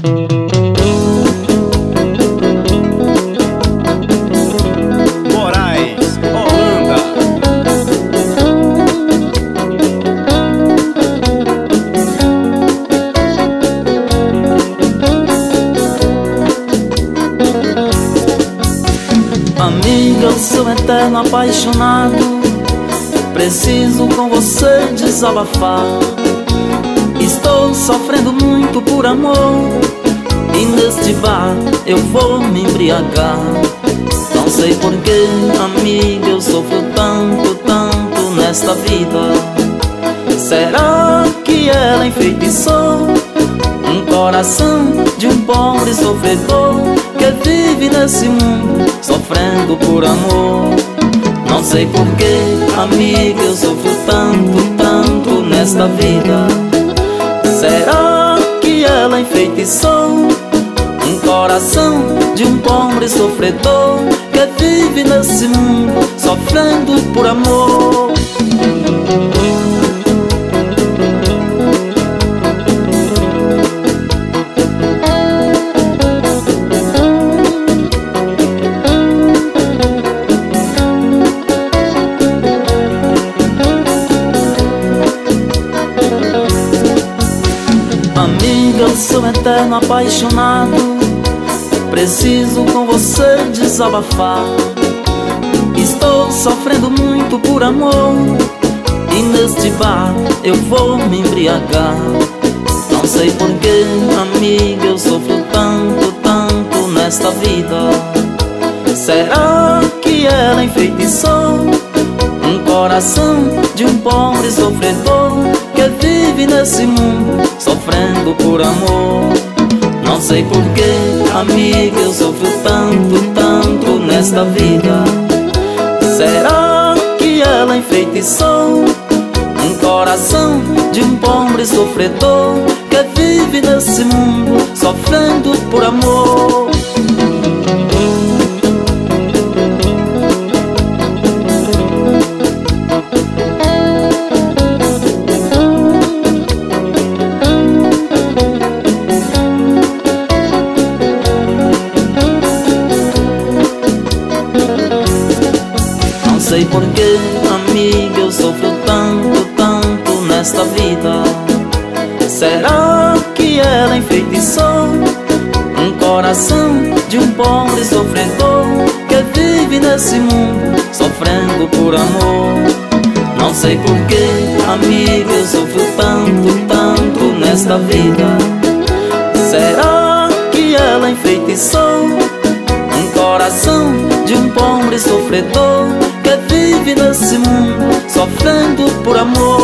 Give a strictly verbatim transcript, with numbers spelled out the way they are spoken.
Moraes, Holanda. Amiga, eu sou eterno apaixonado, preciso com você desabafar. Estou sofrendo muito por amor, e neste bar eu vou me embriagar. Não sei porquê, amiga, eu sofro tanto, tanto nesta vida. Será que ela enfeitiçou um coração de um pobre sofredor que vive nesse mundo sofrendo por amor? Não sei porquê, amiga, eu sofro tanto, tanto nesta vida. Será que ela enfeitiçou um coração de um pobre sofredor que vive nesse mundo sofrendo por amor? Amiga, eu sou eterno apaixonado, preciso com você desabafar. Estou sofrendo muito por amor, e neste bar eu vou me embriagar. Não sei porquê, amiga, eu sofro tanto, tanto nesta vida. Será que ela enfeitiçou um coração de um pobre sofredor que vive nesse mundo sofrendo por amor? Não sei porquê, amiga, eu sofro tanto, tanto nesta vida. Será que ela enfeitiçou um coração de um pobre sofredor que vive nesse mundo sofrendo por amor? Não sei porquê, amiga, eu sofro tanto, tanto nesta vida. Será que ela enfeitiçou um coração de um pobre sofredor que vive nesse mundo sofrendo por amor? Não sei porquê, amiga, eu sofro tanto, tanto nesta vida. Será que ela enfeitiçou um coração de um pobre sofredor que vive nesse mundo sofrendo por amor?